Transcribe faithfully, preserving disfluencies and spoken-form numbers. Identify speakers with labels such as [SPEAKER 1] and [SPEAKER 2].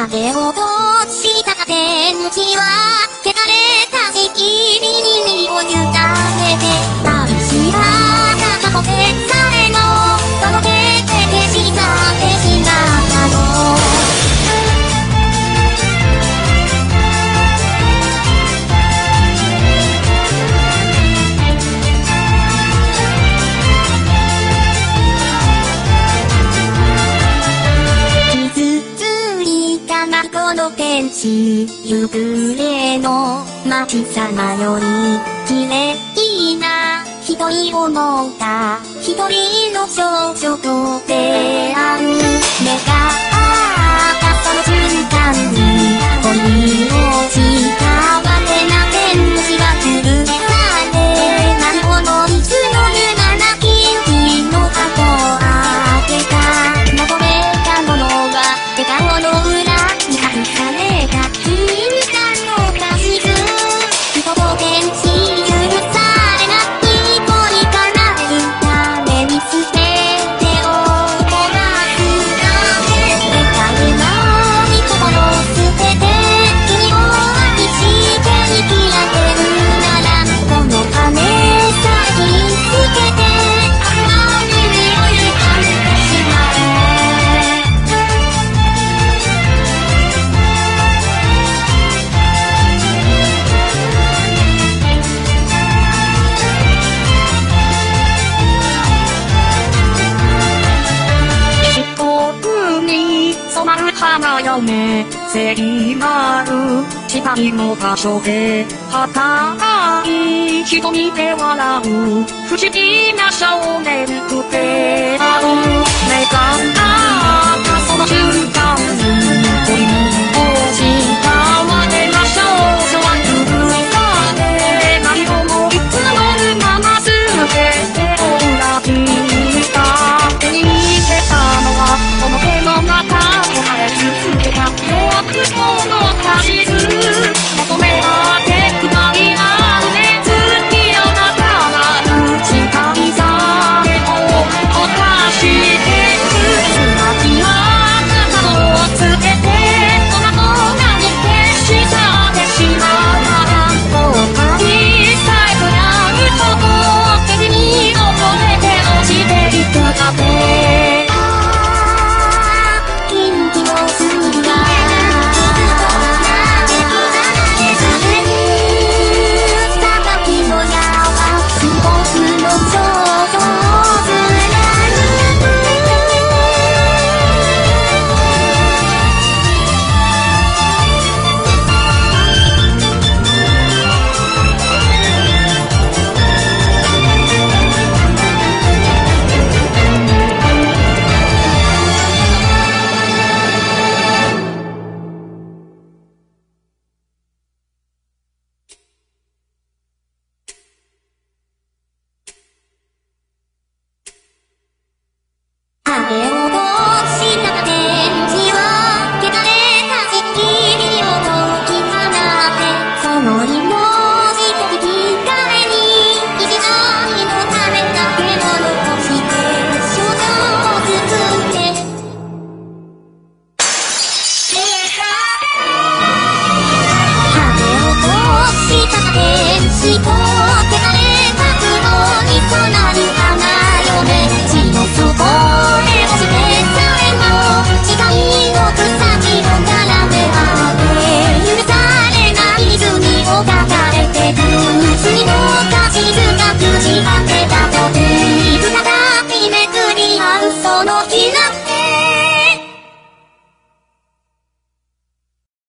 [SPEAKER 1] 影を落とした天気は汚れたしきりに身を委ねて愛し合ったとてさえも届けて消し去ってしまったの。この天使夕暮れの街さまより綺麗な一人を持った一人の少女と出会う。目が合ったその瞬間に恋をしたわけな天使は許されないほどいつの夢なき日の箱を開けた。求めたものは笑顔の裏隠された君らの指図。人と天使許されない恋叶えるために捨てておこなくなって誰のに心を捨てて君を愛して生きられるならこの羽さえ切りつけてあの夢を許してしまえ。染まる花嫁聖なる光の場所で働い瞳で笑う不思議な少年と出会う。目が合ったその瞬間に恋をしたわけな少女は許されない思いつのまま全てを裏切った。手に入れたのはこの手の中続けた弱くの指図求め合ってくなりあるね。月夜ながら打ち返されを犯してつなぎ合ったものをつけてその子が見てしちゃってしまうなら後悔さえくらうとこ手に溺れて落ちていくだけ。天使と汚れた黒に備え